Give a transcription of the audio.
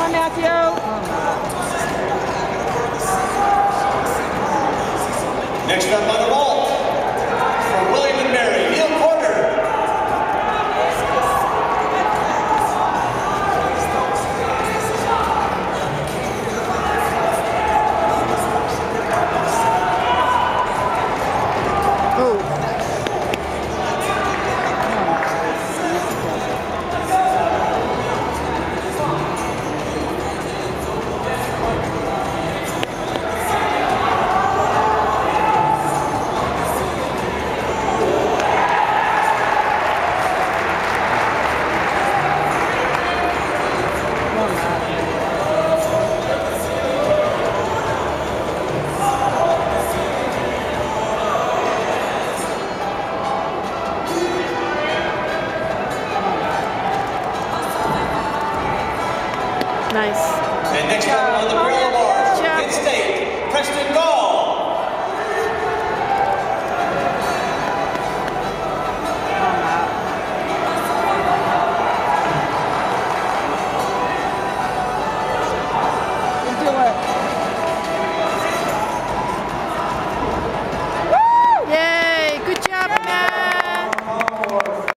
on, Matthew. Next up on the vault, for William and Mary, Neil Porter. Nice. And next up on the parallel bars, Kent State, Preston Gall.